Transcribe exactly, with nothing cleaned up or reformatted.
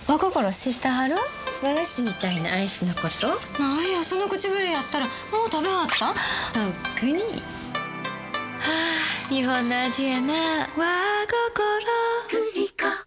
和心知ってはる？ 和菓子みたいなアイスのこと？ なんや、その唇やったらもう食べはった？ とっくに。はあ、日本の味やな。和心。グリコ